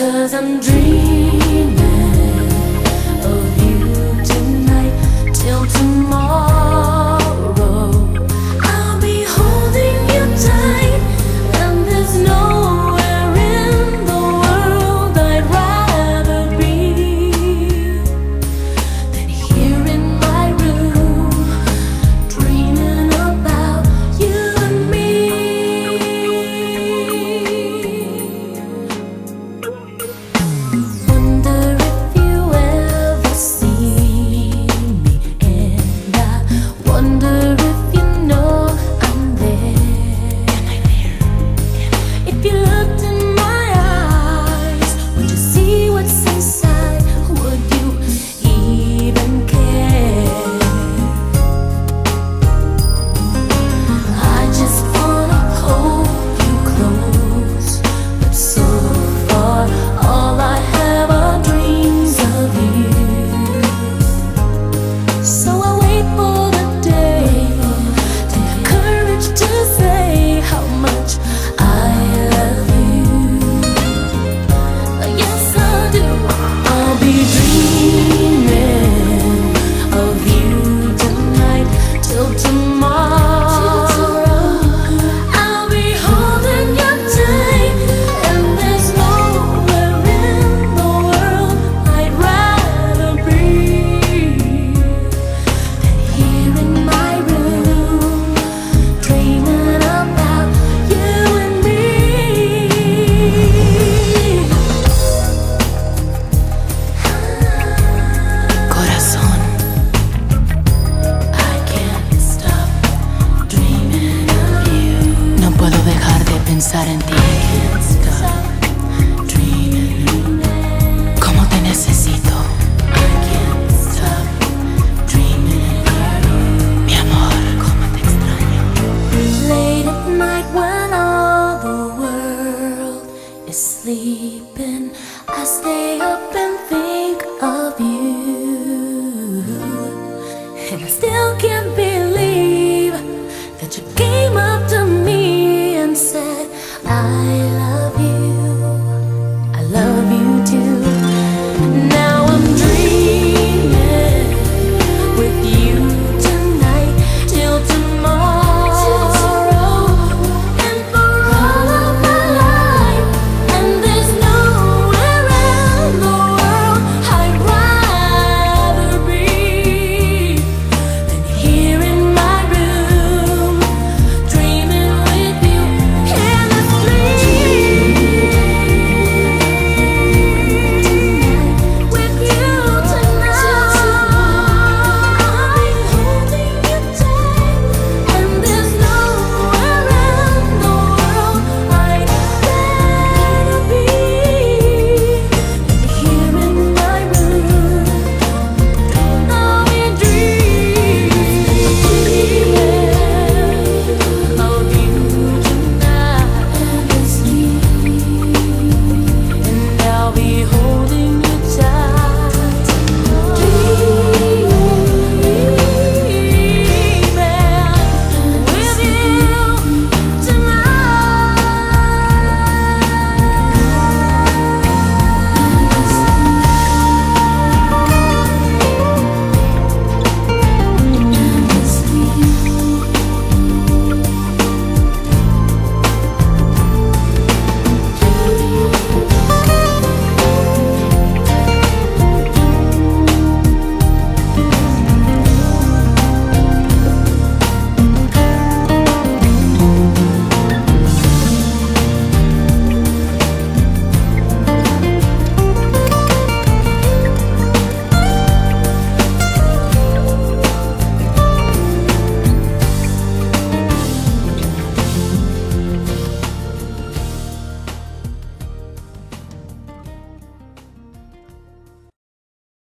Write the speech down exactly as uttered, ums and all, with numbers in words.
'cause I'm dreaming of you tonight till tomorrow. I'll be holding you tight, and there's nowhere in the world I'd rather be than here in my room, dreaming about you and me. Wonder if you ever see me, and I wonder if you know I'm there. If you looked in my eyes, would you see what's inside? Would you even care? I just wanna hold you close, but so far all I have are dreams of you. So I wait for the day, take the courage to say how much I love you. Yes, I do. I'll be dreaming of you tonight till tomorrow. I'll be holding you tight, and there's nowhere in the world I'd rather be than here in my room, dreaming about you and me. Corazón, I can't stop dreaming of you. No puedo dejar de pensar en ti. Can't stop dreaming. ¿Cómo te necesito? I can't stop dreaming of you. Mi amor, cómo te extraño. Late at night when all the world is sleeping, I stay up